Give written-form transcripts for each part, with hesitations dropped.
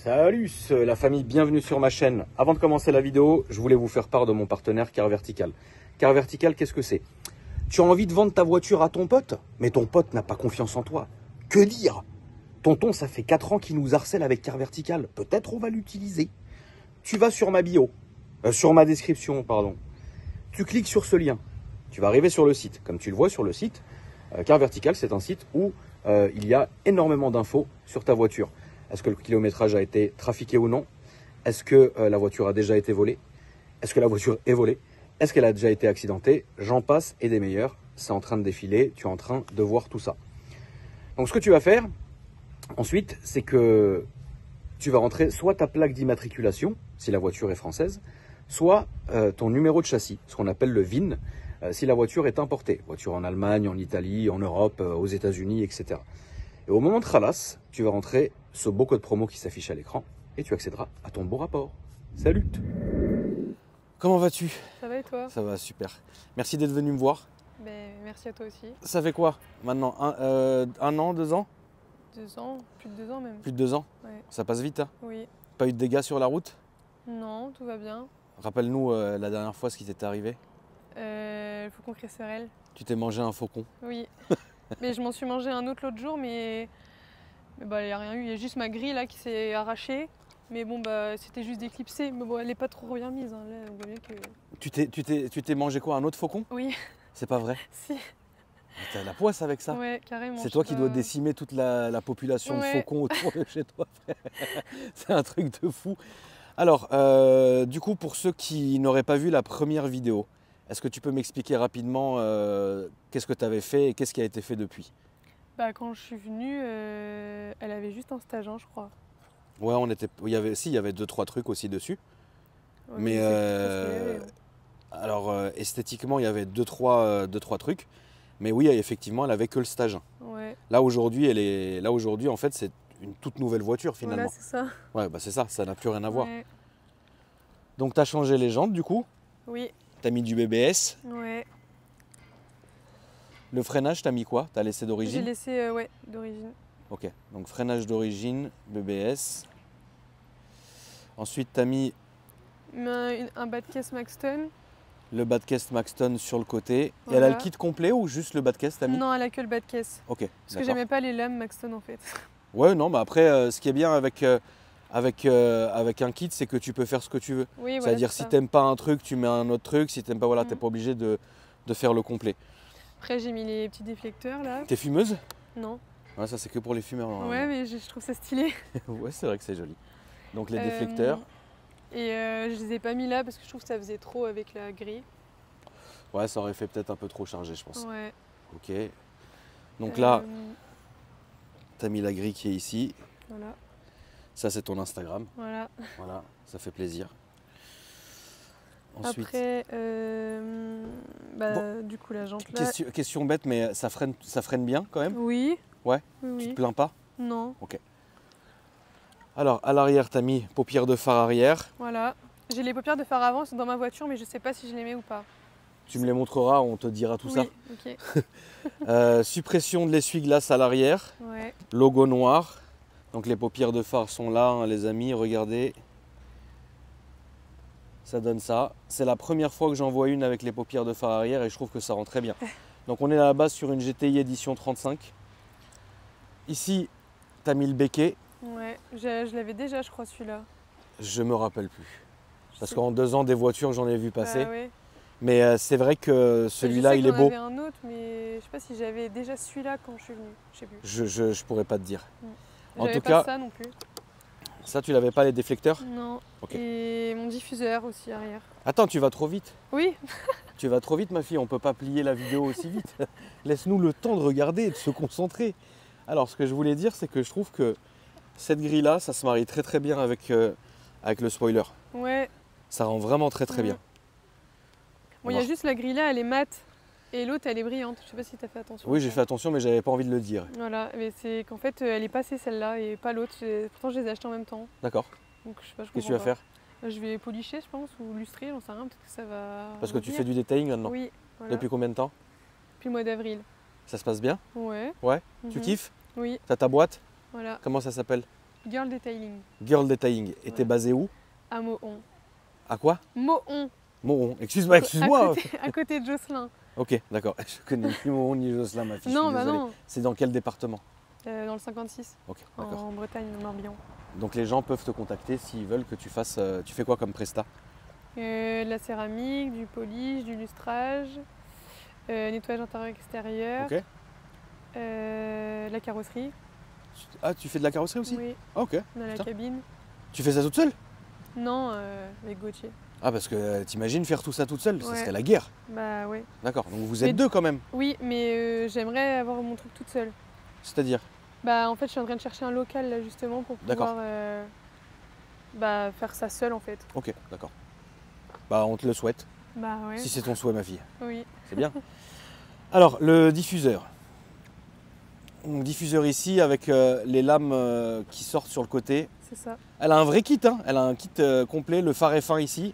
Salut la famille, bienvenue sur ma chaîne. Avant de commencer la vidéo, je voulais vous faire part de mon partenaire Car Vertical. Car Vertical, qu'est-ce que c'est? Tu as envie de vendre ta voiture à ton pote, mais ton pote n'a pas confiance en toi. Que dire? Tonton, ça fait 4 ans qu'il nous harcèle avec Car Vertical. Peut-être on va l'utiliser. Tu vas sur ma bio, sur ma description, pardon. Tu cliques sur ce lien. Tu vas arriver sur le site. Comme tu le vois sur le site, Car Vertical, c'est un site où il y a énormément d'infos sur ta voiture. Est-ce que le kilométrage a été trafiqué ou non? Est-ce que la voiture a déjà été volée? Est-ce que la voiture est volée? Est-ce qu'elle a déjà été accidentée? J'en passe et des meilleurs. C'est en train de défiler. Tu es en train de voir tout ça. Donc, ce que tu vas faire ensuite, c'est que tu vas rentrer soit ta plaque d'immatriculation, si la voiture est française, soit ton numéro de châssis, ce qu'on appelle le VIN, si la voiture est importée. Voiture en Allemagne, en Italie, en Europe, aux États-Unis, etc. Et au moment de Khalas, tu vas rentrer ce beau code promo qui s'affiche à l'écran et tu accéderas à ton beau rapport. Salut! Comment vas-tu? Ça va et toi? Ça va, super. Merci d'être venu me voir. Merci à toi aussi. Ça fait quoi maintenant? Un an, 2 ans? 2 ans, plus de 2 ans même. Plus de 2 ans? Ouais. Ça passe vite, hein? Oui. Pas eu de dégâts sur la route? Non, tout va bien. Rappelle-nous la dernière fois ce qui t'était arrivé. Le faucon cresserelle. Tu t'es mangé un faucon? Oui. Mais je m'en suis mangé un autre l'autre jour, mais bah, il n'y a rien eu. Il y a juste ma grille là qui s'est arrachée. Mais bon, bah, c'était juste d'éclipser. Mais bon, elle n'est pas trop bien mise. Hein. Là, on voit bien que... Tu t'es mangé quoi? Un autre faucon? Oui. C'est pas vrai? Si. T'as la poisse avec ça? Ouais, carrément. C'est toi qui dois décimer toute la population de faucons autour de chez toi, frère. C'est un truc de fou. Alors, du coup, pour ceux qui n'auraient pas vu la première vidéo, est-ce que tu peux m'expliquer rapidement qu'est-ce que tu avais fait et qu'est-ce qui a été fait depuis? Bah, quand je suis venue, elle avait juste un stageant, je crois. Ouais, il y avait 2-3 trucs aussi dessus. Ouais, mais alors, esthétiquement, il y avait 2-3 trucs. Mais oui, effectivement, elle avait que le stage. Ouais. Là aujourd'hui, en fait, c'est une toute nouvelle voiture finalement. Voilà, c'est ça. Ouais, bah c'est ça n'a plus rien à voir. Ouais. Donc tu as changé les jantes du coup? Oui. Tu as mis du BBS. Ouais. Le freinage, tu as mis quoi? Tu as laissé d'origine? J'ai laissé, ouais, d'origine. Ok, donc freinage d'origine, BBS. Ensuite, tu as mis un bas de caisse Maxton. le bas de caisse Maxton sur le côté. Voilà. Et elle a le kit complet ou juste le bas de caisse t'as mis? Non, elle a que le bas de caisse. Ok. Parce que j'aimais pas les lames Maxton en fait. Ouais, non, mais après, ce qui est bien avec un kit, c'est que tu peux faire ce que tu veux. Oui, voilà, c'est-à-dire si t'aimes pas un truc, tu mets un autre truc. Si t'aimes pas, voilà, t'es pas obligé de faire le complet. Après, j'ai mis les petits déflecteurs là. T'es fumeuse? Non. Ouais, ça c'est que pour les fumeurs. Hein. Ouais, mais je trouve ça stylé. Ouais, c'est vrai que c'est joli. Donc les déflecteurs. Et je les ai pas mis là parce que je trouve que ça faisait trop avec la grille. Ouais, ça aurait fait peut-être un peu trop chargé, je pense. Ouais. Ok. Donc là, tu as mis la grille qui est ici. Voilà. Ça, c'est ton Instagram. Voilà. Voilà, ça fait plaisir. Ensuite, après, du coup, la jante là. question bête, mais ça freine bien quand même? Oui. Ouais. Oui. Tu te plains pas? Non. Ok. Alors, à l'arrière, tu as mis paupières de phare arrière. Voilà. J'ai les paupières de phare avant, c'est dans ma voiture, mais je sais pas si je les mets ou pas. Tu me les montreras, on te dira tout ça. Ok. Suppression de l'essuie-glace à l'arrière. Ouais. Logo noir. Donc les paupières de phare sont là, hein, les amis, regardez. Ça donne ça. C'est la première fois que j'en vois une avec les paupières de phare arrière et je trouve que ça rend très bien. Donc on est à la base sur une GTI édition 35. Ici, tu as mis le béquet. Ouais, je l'avais déjà, je crois, celui-là. Je me rappelle plus. Parce qu'en 2 ans, des voitures, j'en ai vu passer. Bah, ouais. Mais c'est vrai que celui-là, il est beau. J'avais un autre, mais je sais pas si j'avais déjà celui-là quand je suis venue. Je sais plus. Je pourrais pas te dire. En tout pas cas, ça non plus. Ça, tu l'avais pas, les déflecteurs? Non. Okay. Et mon diffuseur aussi arrière. Attends, tu vas trop vite. Oui. Tu vas trop vite, ma fille. On peut pas plier la vidéo aussi vite. Laisse-nous le temps de regarder et de se concentrer. Alors, ce que je voulais dire, c'est que je trouve que cette grille-là, ça se marie très très bien avec le spoiler. Ouais. Ça rend vraiment très très bien. Bon, il y a juste la grille là, elle est mate. Et l'autre, elle est brillante. Je sais pas si tu as fait attention. Oui, j'ai fait attention, mais j'avais pas envie de le dire. Voilà, mais c'est qu'en fait, elle est passée celle-là et pas l'autre. Pourtant, je les ai achetées en même temps. D'accord. Donc, je sais pas, qu'est-ce que tu vas faire? Je vais policher, je pense, ou lustrer, j'en sais rien. Peut-être que ça va. Parce que tu fais du detailing maintenant? Oui. Voilà. Depuis combien de temps? Depuis le mois d'avril. Ça se passe bien? Ouais. Ouais. Tu kiffes? Oui. T'as ta boîte? Voilà. Comment ça s'appelle? Girl Detailing. Girl Detailing. Et t'es Ouais. basé où? À Mohon. À quoi? Mohon. Mohon. Excuse-moi, excuse-moi. À côté de Josselin. Ok, d'accord. Je connais ni Mohon ni Josselin, ma fille. Non, je suis bah désolé. non. C'est dans quel département? Dans le 56. Ok, d'accord. En Bretagne, au Morbihan. Donc les gens peuvent te contacter s'ils veulent que tu fasses. Tu fais quoi comme prestat? De la céramique, du polish, du lustrage, nettoyage intérieur-extérieur, Ok. la carrosserie. Ah, tu fais de la carrosserie aussi? Oui, Ah, ok. dans la Putain. cabine. Tu fais ça toute seule? Non, avec Gauthier. Ah, parce que t'imagines faire tout ça toute seule, ça Ouais. serait la guerre. Bah ouais. D'accord, donc vous êtes Mais- deux quand même. Oui, mais j'aimerais avoir mon truc toute seule. C'est-à-dire? Bah en fait, je suis en train de chercher un local là justement pour D'accord. pouvoir bah, faire ça seule en fait. Ok, d'accord. Bah, on te le souhaite, Bah ouais. si c'est ton souhait, ma fille. Oui. C'est bien. Alors, le diffuseur. Donc, diffuseur ici avec les lames qui sortent sur le côté. C'est ça. Elle a un vrai kit, hein. Elle a un kit complet, le phare F1 ici.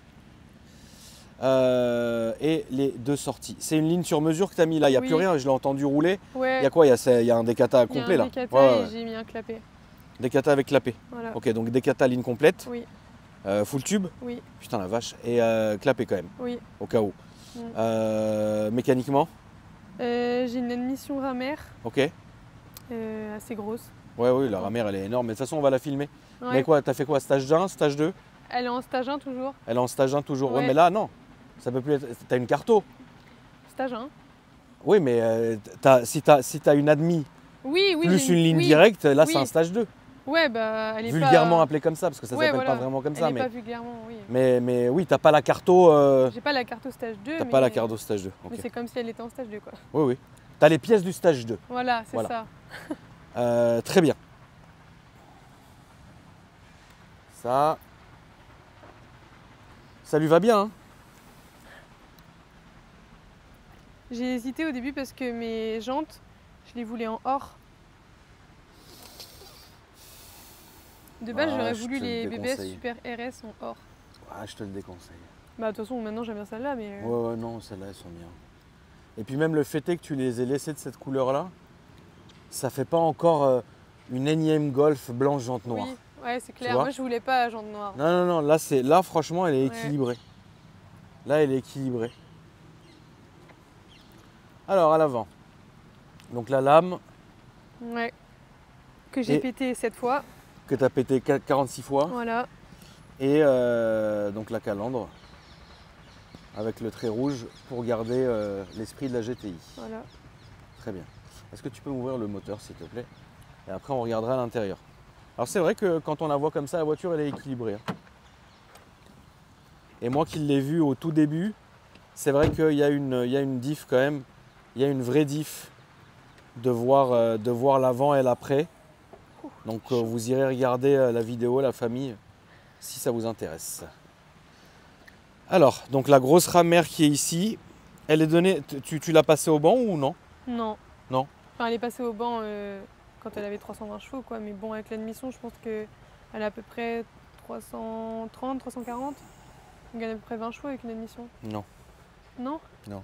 Et les deux sorties. C'est une ligne sur mesure que tu as mis là, il n'y a Oui. plus rien, je l'ai entendu rouler. Ouais. Il y a quoi? Il y a un décata Il y a complet un là. décata Ouais, et ouais. j'ai mis un clapet. Décata avec clapet. Voilà. Ok, donc décata ligne complète, Oui, full tube, oui, putain la vache, et clapet quand même, oui. au cas où. Mm. Mécaniquement, J'ai une admission ramère ok. assez grosse. Ouais, oui, la ramère elle est énorme, mais de toute façon on va la filmer. Ouais. Mais quoi, t'as fait quoi? Stage 1, stage 2? Elle est en stage 1 toujours. Elle est en stage 1 toujours. Ouais, Ouais. mais là non, ça peut plus être. T'as une carto. Stage 1. Oui, mais si t'as une admis Oui, oui. plus j'ai une ligne oui. directe, là c'est Oui. un stage 2. Ouais, bah elle est Vulgairement pas... appelé comme ça, parce que ça Ouais, s'appelle voilà. pas vraiment comme Elle ça. est Mais, pas vulgairement, oui. mais oui, t'as pas la carto. J'ai pas la carte au stage 2. T'as mais... pas la carto stage 2. Mais Ok. c'est comme si elle était en stage 2 quoi. Oui, oui. T'as les pièces du stage 2. Voilà, c'est Voilà. ça. Très bien. Ça lui va bien, hein? J'ai hésité au début parce que mes jantes, je les voulais en or. De base, Ah, j'aurais je voulu te le les BBS déconseille. Super RS en or. Ah, je te le déconseille. Bah de toute façon, maintenant j'aime bien celle-là, mais... Ouais, non, celles-là, elles sont bien. Et puis même le fait est que tu les aies laissées de cette couleur-là, ça fait pas encore une énième Golf blanche jante noire. Oui, ouais, c'est clair. vois Moi, je voulais pas jante noire. Non, non, non, là franchement, elle est Ouais. équilibrée. Là, elle est équilibrée. Alors, à l'avant. Donc la lame Ouais. Que j'ai Et- pété cette fois. que tu as pété 46 fois. Voilà. Et donc la calandre avec le trait rouge pour garder l'esprit de la GTI. Voilà. Très bien. Est-ce que tu peux m'ouvrir le moteur s'il te plaît? Et après on regardera à l'intérieur. Alors c'est vrai que quand on la voit comme ça, la voiture elle est équilibrée. Hein. Et moi qui l'ai vue au tout début, c'est vrai qu'il y a une diff quand même. Il y a une vraie diff de voir l'avant et l'après. Donc vous irez regarder la vidéo, la famille, si ça vous intéresse. Alors, donc la grosse ramère qui est ici, elle est donnée, tu l'as passée au banc ou non? Non. Non. Enfin, elle est passée au banc quand elle avait 320 chevaux, quoi. Mais bon, avec l'admission, je pense qu'elle a à peu près 330, 340. On gagne à peu près 20 chevaux avec une admission. Non. Non?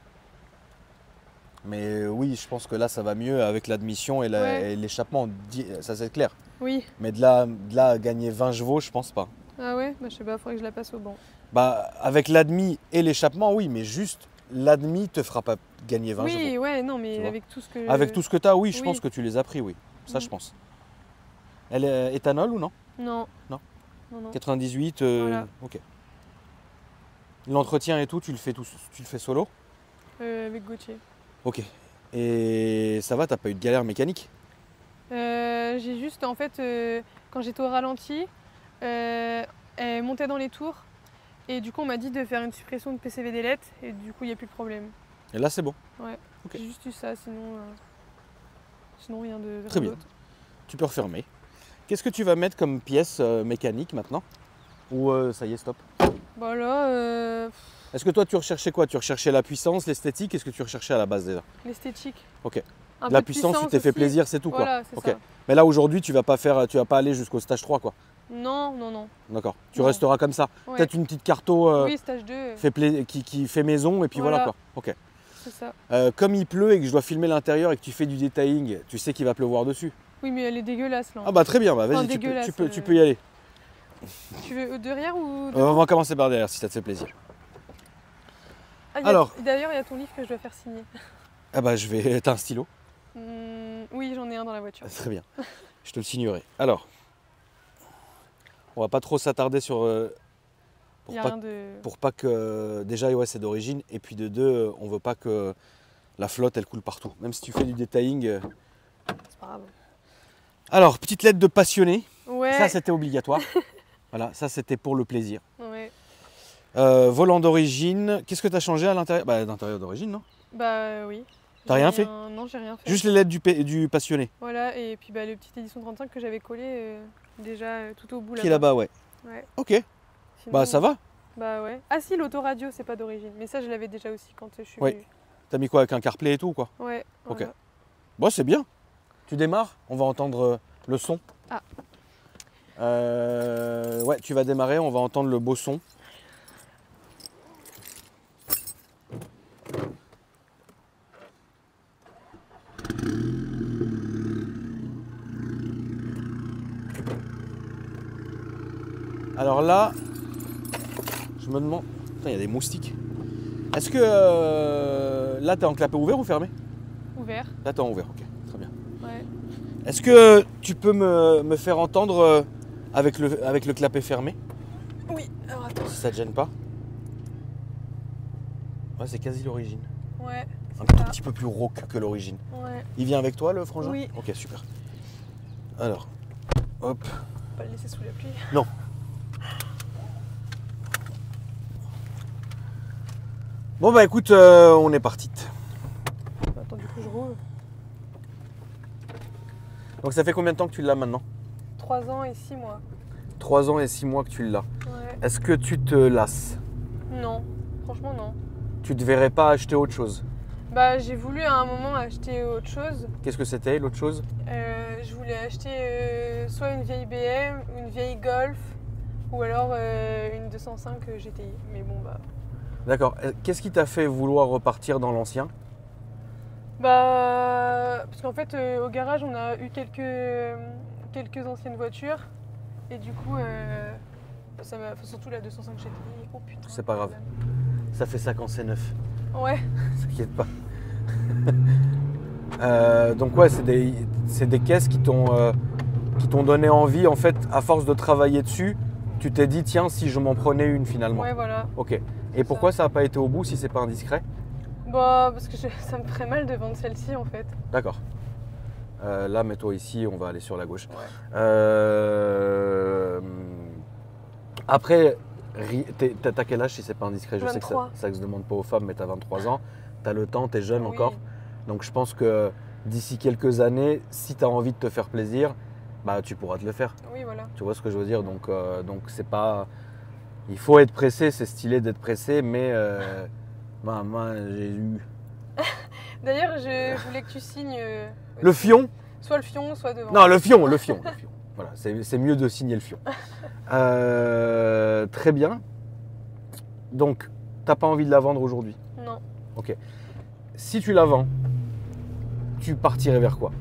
Mais oui, je pense que là ça va mieux avec l'admission et Ouais. et l'échappement, ça c'est clair. Oui. Mais de là à gagner 20 chevaux, je pense pas. Ah ouais? Bah, je sais pas, faudrait que je la passe au banc. Bah avec l'admis et l'échappement, oui, mais juste l'admis te fera pas gagner 20 chevaux. Oui, ouais, non, Tu mais vois. avec tout ce que... Avec tout ce que tu as, oui, je Oui. pense que tu les as pris, oui. Ça, Mhm. je pense. Elle est éthanol ou non? Non. Non. Non, non. 98, Voilà. ok. L'entretien et tout, tu le fais solo? Avec Gauthier. Ok. Et ça va, t'as pas eu de galère mécanique? J'ai juste, en fait, quand j'étais au ralenti, elle montait dans les tours. Et du coup, on m'a dit de faire une suppression de PCV d'ailettes. Et du coup, il n'y a plus de problème. Et là, c'est bon. Ouais. Ok. J'ai juste eu ça, sinon rien de Très rien bien. d'autre. Tu peux refermer. Qu'est-ce que tu vas mettre comme pièce mécanique maintenant? Ou ça y est, stop? Bah là, Est-ce que toi, tu recherchais quoi? Tu recherchais la puissance, l'esthétique? Qu'est-ce que tu recherchais à la base déjà? l'esthétique. Ok. Un La peu de puissance, tu t'es fait aussi. plaisir, c'est tout quoi. Voilà, c'est Ok. ça. Mais là, aujourd'hui, tu vas pas aller jusqu'au stage 3 quoi. Non, non, non. D'accord. Tu Non. resteras comme ça. Ouais. Peut-être une petite carto Oui, stage 2, qui fait maison et puis voilà, Voilà. quoi. Ok. c'est ça. Comme il pleut et que je dois filmer l'intérieur et que tu fais du detailing, tu sais qu'il va pleuvoir dessus. Oui, mais elle est dégueulasse là. Ah bah très bien, bah, Enfin, vas-y, tu dégueulasse, peux y aller. Tu veux derrière ou On va commencer par derrière si ça te fait plaisir. Ah, Alors. D'ailleurs, il y a ton livre que je dois faire signer. Ah bah je vais... T'as un stylo? Oui, j'en ai un dans la voiture. Très bien, je te le signerai. Alors, on va pas trop s'attarder sur... pour pas que... Déjà, ouais, c'est d'origine. Et puis de deux, on veut pas que la flotte, elle coule partout. Même si tu fais du detailing... C'est pas grave. Alors, petite lettre de passionné. Ouais. Ça, c'était obligatoire. Voilà, ça, c'était pour le plaisir. Ouais. Volant d'origine. Qu'est-ce que tu as changé à l'intérieur? Bah, d'intérieur d'origine, non? Bah oui. T'as rien fait? Non, j'ai rien fait. Juste les lettres du passionné. Voilà, et puis bah, le petit édition 35 que j'avais collé déjà tout au bout là-bas. Qui est là-bas, ouais. Ouais. Ok. Sinon, Bah, ça va. Bah ouais. Ah si, l'autoradio, c'est pas d'origine. Mais ça, je l'avais déjà aussi quand je suis Oui. venue. T'as mis quoi avec un CarPlay et tout, quoi? Ouais. Ok. Voilà. Bon, c'est bien. Tu démarres, on va entendre le son. Ah. Ouais, tu vas démarrer, on va entendre le beau son. Alors là, je me demande... Putain, il y a des moustiques. Est-ce que là, t'es en clapet ouvert ou fermé? Ouvert. Là, t'es en ouvert, ok. Très bien. Ouais. Est-ce que tu peux me faire entendre avec le clapet fermé? Oui, alors attends. Si ça te gêne pas. Ouais, c'est quasi l'origine. Ouais. Un tout petit peu plus rauque que l'origine. Ouais. Il vient avec toi, le frangin? Oui. Ok, super. Alors, hop. Faut pas le laisser sous la pluie. Non. Bon bah écoute, on est parti. Attends, du coup, je roule. Donc ça fait combien de temps que tu l'as maintenant? 3 ans et 6 mois. 3 ans et 6 mois que tu l'as. Ouais. Est-ce que tu te lasses? Non, franchement, non. Tu ne te verrais pas acheter autre chose? Bah, j'ai voulu à un moment acheter autre chose. Qu'est-ce que c'était l'autre chose? Je voulais acheter soit une vieille BM, une vieille Golf, ou alors une 205 GTI. Mais bon, bah. D'accord. Qu'est-ce qui t'a fait vouloir repartir dans l'ancien? Bah, parce qu'en fait, au garage, on a eu quelques anciennes voitures. Et du coup, ça m'a. Surtout la 205 GTI. Oh putain. C'est pas grave. Ça fait 5 ans, c'est neuf. Ouais. T'inquiète pas. Donc ouais, c'est des caisses qui t'ont donné envie, en fait, à force de travailler dessus, tu t'es dit, tiens, si je m'en prenais une finalement. Ouais, voilà. Ok. Et pourquoi ça n'a pas été au bout si c'est pas indiscret? Bah, parce que ça me ferait mal de vendre celle-ci en fait. D'accord. Là, mets-toi ici, on va aller sur la gauche. Ouais. Après, t'as quel âge si c'est pas indiscret? Je 23. sais que ça se demande pas aux femmes, mais t'as 23 ans. T'as le temps, t'es jeune Oui. encore. Donc je pense que d'ici quelques années, si t'as envie de te faire plaisir, bah tu pourras te le faire. Oui, voilà. Tu vois ce que je veux dire? Donc c'est pas... Il faut être pressé, c'est stylé d'être pressé, mais moi j'ai eu... D'ailleurs, je voulais que tu signes. Le fion? Soit le fion, soit devant. Non, le fion. Voilà, c'est mieux de signer le fion. Très bien. Donc, t'as pas envie de la vendre aujourd'hui? Non. Ok. Si tu la vends, tu partirais vers quoi?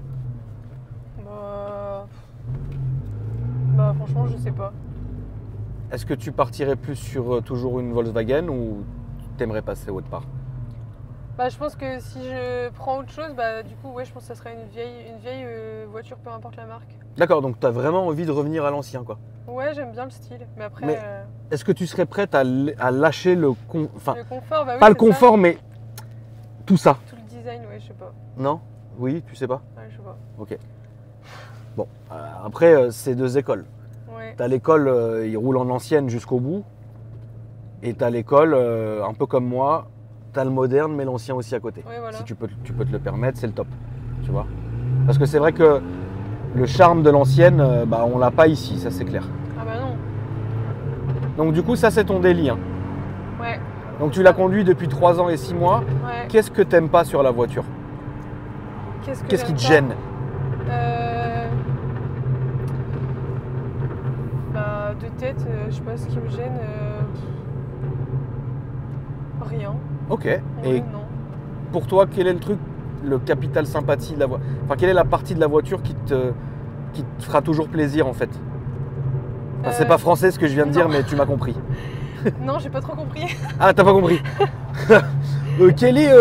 Bah franchement, je sais pas. Est-ce que tu partirais plus sur toujours une Volkswagen ou t'aimerais passer autre part? Bah je pense que si je prends autre chose, bah du coup ouais, je pense que ça serait une vieille voiture, peu importe la marque. D'accord, donc tu as vraiment envie de revenir à l'ancien, quoi. Ouais, j'aime bien le style, mais après... Mais est-ce que tu serais prête à lâcher le confort, bah oui, pas le c'est confort, ça. mais tout ça? Tout le design, ouais, je sais pas. Non? Oui, tu sais pas? Ouais, je sais pas. Ok. Bon, après, c'est deux écoles. Ouais. Tu as l'école, il roule en ancienne jusqu'au bout. Et tu as l'école, un peu comme moi, tu as le moderne, mais l'ancien aussi à côté. Ouais, voilà. Si tu peux te le permettre, c'est le top. Tu vois? Parce que c'est vrai que le charme de l'ancienne, on l'a pas ici, ça c'est clair. Ah bah non. Donc du coup, ça c'est ton délit. Hein. Ouais. Donc tu l'as conduit depuis 3 ans et 6 mois. Ouais. Qu'est-ce que t'aimes pas sur la voiture? Qu'est-ce qui j'aime te pas gêne? De tête, je sais pas ce qui me gêne. Rien. Ok. Ouais, Et non. pour toi, quel est le truc le capital sympathie de la voiture? Enfin, quelle est la partie de la voiture qui te fera toujours plaisir en fait? Enfin, c'est pas français ce que je viens de dire, mais tu m'as compris. Non, j'ai pas trop compris. Ah, t'as pas compris. Quel est.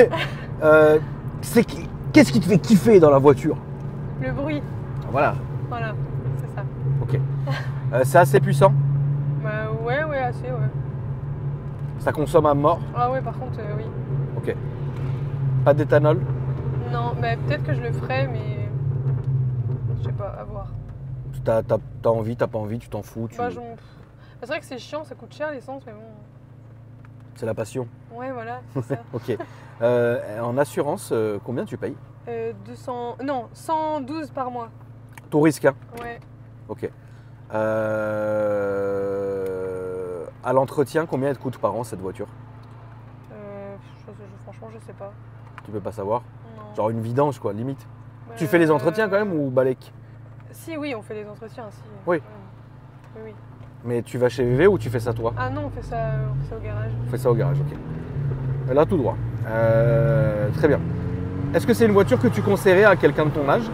Qu'est-ce qui te fait kiffer dans la voiture? Le bruit. Voilà. Voilà, c'est ça. Ok. C'est assez puissant? Bah ouais, assez, ouais. Ça consomme à mort? Ah ouais, par contre, oui. Ok. Pas d'éthanol? Non, mais peut-être que je le ferai, mais je sais pas, à voir. T'as envie, t'as pas envie, tu t'en fous? Bah, c'est vrai que c'est chiant, ça coûte cher l'essence, mais bon. C'est la passion. Ouais, voilà, c'est ça. Ok. En assurance, combien tu payes? 200... Non, 112 par mois. Tout risque, hein? Ouais. Ok. À l'entretien, combien elle te coûte par an cette voiture? Franchement, je sais pas. Tu peux pas savoir? Non. Genre une vidange quoi, limite. Tu fais les entretiens quand même ou balèque? Si, oui, on fait les entretiens. Si. Oui. Oui, oui. Mais tu vas chez VV ou tu fais ça toi? Ah non, on fait ça au garage. On fait ça au garage, ok. Là tout droit. Très bien. Est-ce que c'est une voiture que tu conseillerais à quelqu'un de ton âge?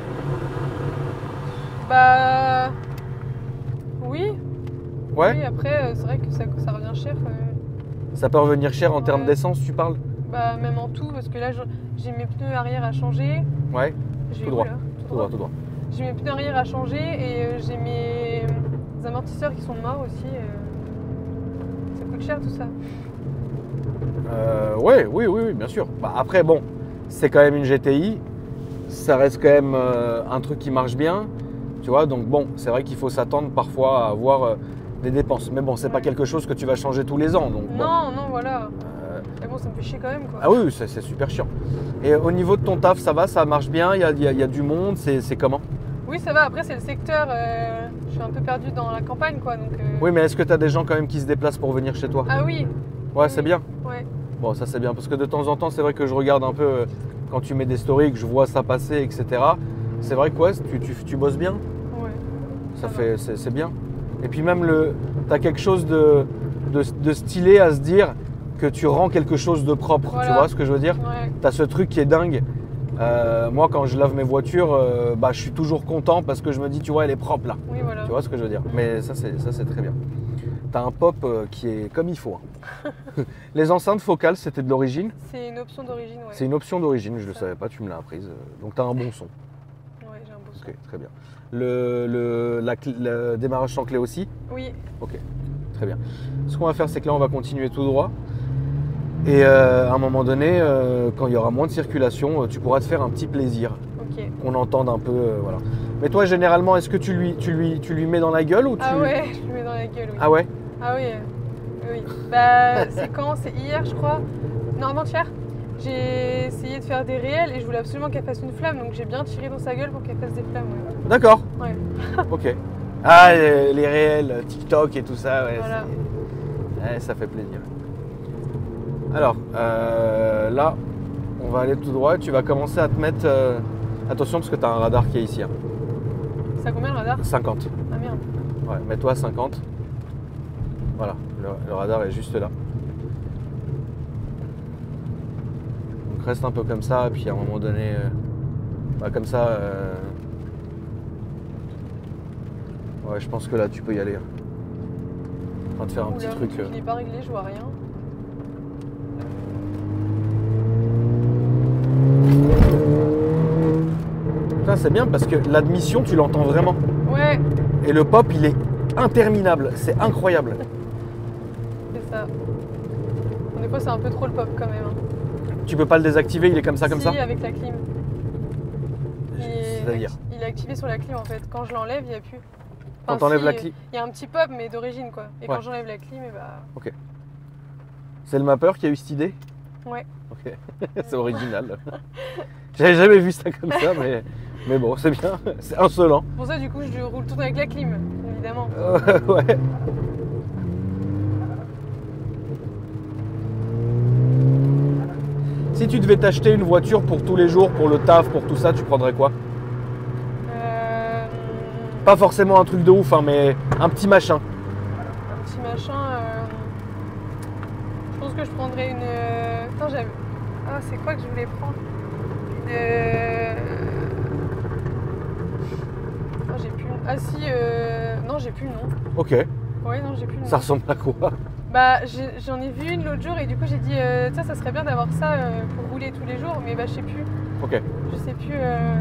Bah... Oui. Ouais. Oui, après, c'est vrai que ça revient cher. Ça peut revenir cher en termes Ouais. d'essence, tu parles? Bah, même en tout, parce que là, j'ai mes pneus arrière à changer. Ouais. J'ai Tout droit. là, Tout droit, tout droit. J'ai mes pneus arrière à changer et j'ai mes amortisseurs qui sont morts aussi. Ça coûte cher tout ça. Ouais, oui, bien sûr. Bah, après, bon, c'est quand même une GTI. Ça reste quand même un truc qui marche bien. Tu vois, donc bon, c'est vrai qu'il faut s'attendre parfois à avoir des dépenses. Mais bon, c'est pas quelque chose que tu vas changer tous les ans. Donc, bon. Non, voilà. Mais bon, ça me fait chier quand même, quoi. Ah oui, c'est super chiant. Et au niveau de ton taf, ça va, ça marche bien? Il y a du monde, c'est comment? Oui, ça va. Après, c'est le secteur. Je suis un peu perdue dans la campagne, quoi. Donc, Oui, mais est-ce que tu as des gens quand même qui se déplacent pour venir chez toi? Ah oui. Ouais, c'est bien. Ouais. Bon, ça c'est bien, parce que de temps en temps, c'est vrai que je regarde un peu quand tu mets des stories, que je vois ça passer, etc. C'est vrai que ouais, tu bosses bien. Ouais. Ça fait, c'est bien. Et puis même, tu as quelque chose de stylé à se dire que tu rends quelque chose de propre. Voilà. Tu vois ce que je veux dire? Ouais. Tu as ce truc qui est dingue. Moi, quand je lave mes voitures, je suis toujours content parce que je me dis, tu vois, elle est propre là. Oui, voilà. Tu vois ce que je veux dire? Mais ça, c'est très bien. Tu as un pop qui est comme il faut. Hein. Les enceintes focales, c'était de l'origine? C'est une option d'origine, ouais. C'est une option d'origine, je ne le savais pas, tu me l'as apprise. Donc tu as un bon son. Ouais, j'ai un beau son. Ok, très bien. Le démarrage sans clé aussi? Oui. Ok, très bien. Ce qu'on va faire, c'est que là, on va continuer tout droit. Et à un moment donné, quand il y aura moins de circulation, tu pourras te faire un petit plaisir. Ok. Qu'on entende un peu, voilà. Mais toi, généralement, est-ce que tu lui mets dans la gueule ou tu... Ah ouais, je lui mets dans la gueule, oui. Ah ouais? Ah oui, oui. Bah, c'est quand? C'est hier, je crois. Non, avant-hier. J'ai essayé de faire des réels et je voulais absolument qu'elle fasse une flamme, donc j'ai bien tiré dans sa gueule pour qu'elle fasse des flammes. Ouais. D'accord. Ouais. Ok. Ah, les réels, TikTok et tout ça, ouais, Voilà. ouais, ça fait plaisir. Alors, là, on va aller tout droit. Tu vas commencer à te mettre... attention, parce que tu as un radar qui est ici. Hein. C'est à combien le radar? 50. Ah merde. Ouais, mets-toi à 50. Voilà, le radar est juste là. Donc reste un peu comme ça, et puis à un moment donné, comme ça. Ouais, je pense que là, tu peux y aller. Hein. En train de faire un petit truc. Il n'est pas réglé, je vois rien. Putain, c'est bien parce que l'admission, tu l'entends vraiment. Ouais, Et le pop, il est interminable. C'est incroyable. c'est ça. Des fois, c'est un peu trop le pop quand même. Hein. Tu peux pas le désactiver, il est comme ça, comme ça? Si, avec la clim. C'est-à-dire? Il est activé sur la clim en fait. Quand je l'enlève, il n'y a plus. Quand t'enlèves la clim? Il y a un petit pop, mais d'origine quoi. Et Ouais. quand j'enlève la clim, et bah. Ok. C'est le mapper qui a eu cette idée? Ouais. Ok. C'est original. J'avais jamais vu ça comme ça, mais bon, c'est bien. C'est insolent. Pour ça, du coup, je roule tout avec la clim, évidemment. Ouais. Si tu devais t'acheter une voiture pour tous les jours, pour le taf, pour tout ça, tu prendrais quoi? Pas forcément un truc de ouf, hein, mais un petit machin. Un petit machin. Je pense que je prendrais une. Attends, j'avais. Ah, c'est quoi que je voulais prendre? Ah, j'ai plus. Ah si, non, j'ai plus le nom. Ok. Ouais, non, j'ai plus le nom. Ça ressemble à quoi? Bah, j'en ai vu une l'autre jour et du coup j'ai dit, tiens, ça serait bien d'avoir ça pour rouler tous les jours, mais bah, je sais plus. Ok. Je sais plus.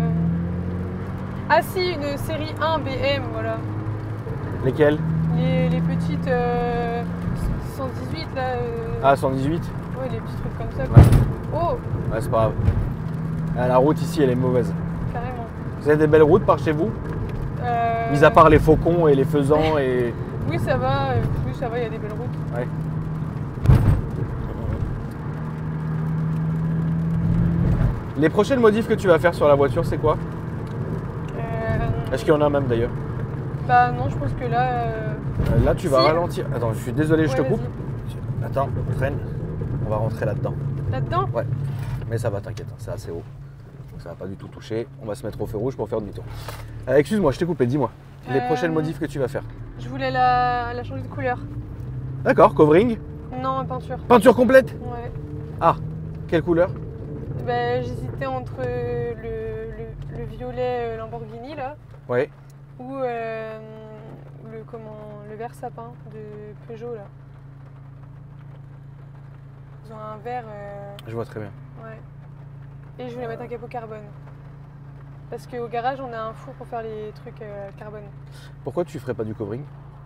Ah si, une série 1 BM, voilà. Lesquelles? Les petites 118 là. Ah, 118? Ouais, les petits trucs comme ça. Quoi. Oh, Ouais, c'est pas grave. Ah, la route ici, elle est mauvaise. carrément. Vous avez des belles routes par chez vous? Mis à part les faucons et les faisans et... Oui, ça va, il y a des belles routes. Ouais. Les prochaines modifs que tu vas faire sur la voiture, c'est quoi? Est-ce qu'il y en a même d'ailleurs? Bah non, je pense que là. Là, tu vas Si. ralentir. Attends, je suis désolé, je te Ouais, coupe. vas-y. Attends, freine. On va rentrer là-dedans. Là-dedans? Ouais. Mais ça va, t'inquiète, hein, c'est assez haut. Donc ça va pas du tout toucher. On va se mettre au feu rouge pour faire demi-tour. Excuse-moi, je t'ai coupé, dis-moi. Les prochaines modifs que tu vas faire. Je voulais la changer de couleur. D'accord, covering. Non, peinture. Peinture complète? Ouais. Ah, quelle couleur? Bah, j'hésitais entre le violet Lamborghini là Ouais. ou le vert sapin de Peugeot là. Ils ont un vert. Je vois très bien. Ouais. Et je voulais mettre un capot carbone. Parce qu'au garage, on a un four pour faire les trucs carbone. Pourquoi tu ferais pas du covering?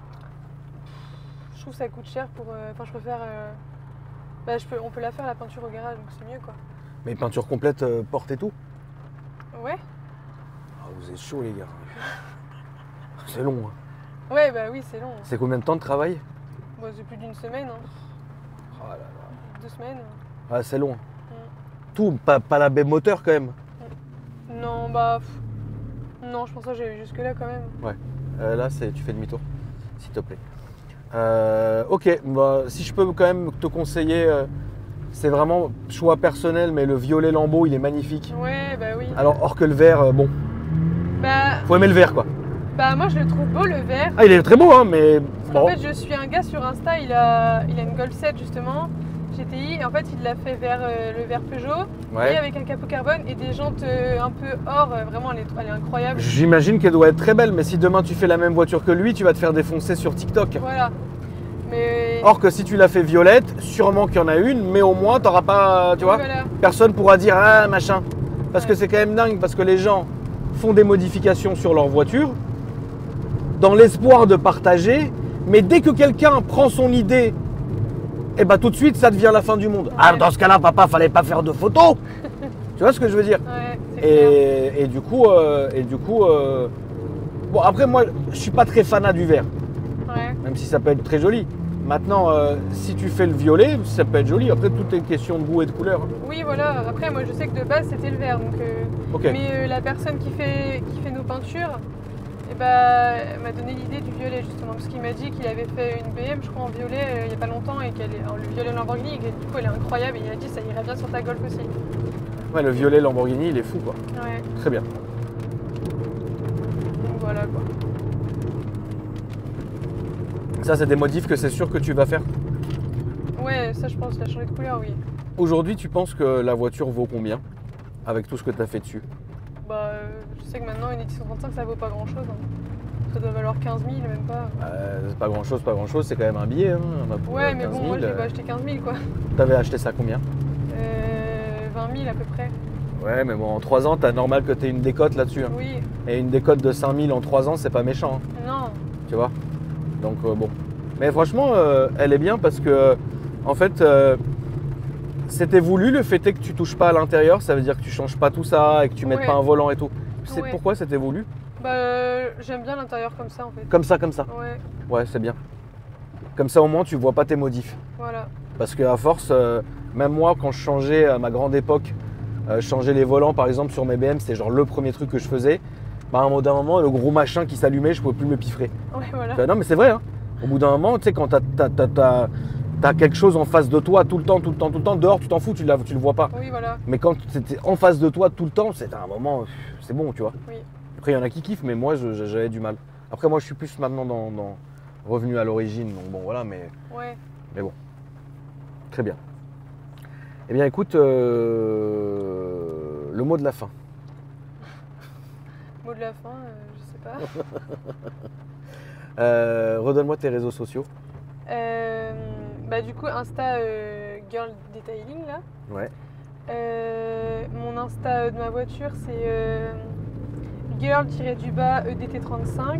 Je trouve que ça coûte cher pour. Enfin, je préfère. Bah, on peut la faire la peinture au garage, donc c'est mieux quoi. Mais peinture complète, porte et tout? Ouais. Ah, vous êtes chaud les gars. C'est long. Hein. Ouais, bah oui, c'est long. C'est combien de temps de travail? Bon, c'est plus d'une semaine, hein. Oh là là. 2 semaines. Ah, c'est long. Tout, pas la baie moteur quand même. Non, bah. Non, je pense que j'ai jusque là quand même. Ouais. Là, tu fais demi-tour, s'il te plaît. Ok, bah, si je peux quand même te conseiller, c'est vraiment choix personnel, mais le violet Lambeau, il est magnifique. Ouais, bah oui. Alors, or que le vert, bon, Bah, faut aimer le vert quoi. bah moi je le trouve beau le vert. Ah, il est très beau, hein, mais En bon. fait, je suis un gars sur Insta, il a une Golf 7 justement, GTI, et en fait il l'a fait vers le vert Peugeot, et Ouais. avec un capot carbone et des jantes un peu or, vraiment elle est incroyable. J'imagine qu'elle doit être très belle, mais si demain tu fais la même voiture que lui, tu vas te faire défoncer sur TikTok. Voilà. Mais. Or que si tu l'as fait violette, sûrement qu'il y en a une, mais au moins t'auras pas, tu Oui, vois, voilà. personne pourra dire ah machin. Parce que Ouais. c'est quand même dingue, parce que les gens font des modifications sur leur voiture dans l'espoir de partager, mais dès que quelqu'un prend son idée, et bah tout de suite ça devient la fin du monde. Ouais. Ah dans ce cas-là, papa, fallait pas faire de photos. Tu vois ce que je veux dire? Ouais, c'est clair. Et du coup, bon après moi je suis pas très fanat du vert, Ouais. même si ça peut être très joli. Maintenant, si tu fais le violet, ça peut être joli. Après, tout est question de goût et de couleur. Oui, voilà. Après, moi je sais que de base c'était le vert, donc. Ok. Mais la personne qui fait nos peintures, eh ben, elle m'a donné l'idée du violet justement, parce qu'il m'a dit qu'il avait fait une BM, je crois, en violet il n'y a pas longtemps, et le violet Lamborghini, et que du coup elle est incroyable, et il a dit ça irait bien sur ta Golf aussi. Ouais, le violet Lamborghini, il est fou, quoi. Ouais, Très bien. donc voilà quoi. Ça, c'est des modifs que c'est sûr que tu vas faire. Ouais, ça je pense, la changer de couleur, oui. Aujourd'hui, tu penses que la voiture vaut combien avec tout ce que tu as fait dessus? Bah, je sais que maintenant une édition 35 ça vaut pas grand chose. Ça doit valoir 15 000, même pas. C'est pas grand-chose, c'est quand même un billet. Hein. Ouais, mais 15 bon, 000, moi je l'ai pas acheté 15 000 quoi. T'avais acheté ça combien? 20 000 à peu près. Ouais, mais bon, en 3 ans, t'as normal que t'aies une décote là-dessus. Hein. Oui, Et une décote de 5 000 en 3 ans, c'est pas méchant. Hein. non. Tu vois. Donc bon. Mais franchement, elle est bien parce que, en fait, c'était voulu. Le fait est que tu touches pas à l'intérieur, ça veut dire que tu changes pas tout ça et que tu mettes Ouais. pas un volant et tout. C'est Ouais. pourquoi c'était voulu? Bah, j'aime bien l'intérieur comme ça en fait. Comme ça, comme ça. Ouais, Ouais, c'est bien. Comme ça, au moins, tu vois pas tes modifs. voilà. Parce qu'à force, même moi, quand je changeais à ma grande époque, je changeais les volants, par exemple, sur mes BM, c'était genre le premier truc que je faisais. Bah, à un moment, le gros machin qui s'allumait, je pouvais plus me piffrer. Ouais, voilà. Non, mais c'est vrai, hein. Au bout d'un moment, tu sais, quand t'as quelque chose en face de toi tout le temps, dehors, tu t'en fous, tu le vois pas. Oui, voilà. Mais quand c'était en face de toi tout le temps, c'est un moment, c'est bon, tu vois. Oui. Après, il y en a qui kiffent, mais moi, j'avais du mal. Après, moi, je suis plus maintenant dans revenu à l'origine, donc bon, voilà, mais Ouais. bon. Très bien. Eh bien, écoute, le mot de la fin. Mot de la fin, je sais pas. Redonne-moi tes réseaux sociaux. Du coup, Insta Girl Detailing là. Ouais. Mon Insta de ma voiture, c'est girl-EDT35.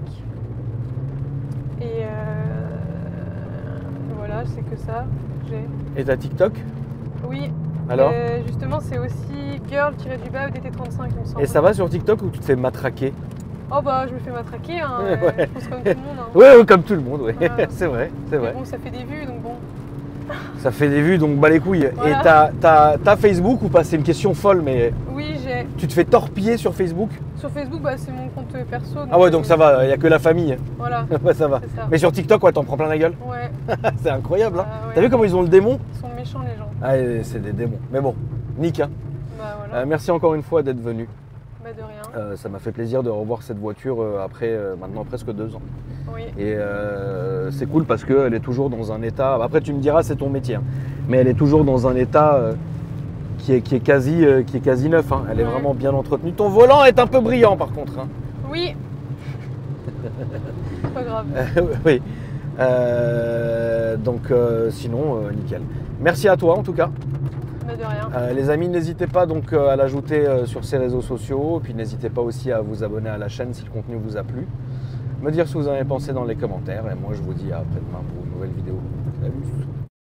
Et voilà, c'est que ça. J'ai. Et ta TikTok? Oui. Alors justement, c'est aussi girl-EDT35, il me semble. Et ça va sur TikTok ou tu te fais matraquer? Oh bah, je me fais matraquer, hein, Ouais. je pense comme tout le monde. Hein. Ouais, comme tout le monde, ouais. Voilà. C'est vrai, c'est Mais vrai. bon, ça fait des vues, donc bon. Ça fait des vues, donc bas les couilles. Voilà. Et t'as Facebook ou pas? C'est une question folle, mais Oui, j'ai. tu te fais torpiller sur Facebook? Sur Facebook, bah, c'est mon compte perso. Ah ouais, donc ça va, il n'y a que la famille. Voilà, Ouais, ça va. c'est ça. Mais sur TikTok, ouais, t'en prends plein la gueule. Ouais, C'est incroyable, hein. ouais. T'as vu comment ils ont le démon? Ils sont méchants, les gens. Ah, c'est des démons. Mais bon, nique, hein. Bah voilà, Merci encore une fois d'être venu. bah de rien. Ça m'a fait plaisir de revoir cette voiture après maintenant presque 2 ans. Oui, Et c'est cool parce qu'elle est toujours dans un état. Après, tu me diras, c'est ton métier, hein. Mais elle est toujours dans un état qui est quasi neuf, hein. Elle est Ouais. vraiment bien entretenue. Ton volant est un peu brillant, par contre, hein. oui. C'est pas grave. Oui. Donc, sinon, nickel. Merci à toi, en tout cas. Bah de rien. Les amis, n'hésitez pas donc à l'ajouter sur ses réseaux sociaux. Puis n'hésitez pas aussi à vous abonner à la chaîne si le contenu vous a plu. Me dire ce que vous en avez pensé dans les commentaires. Et moi, je vous dis à après-demain pour une nouvelle vidéo. Salut.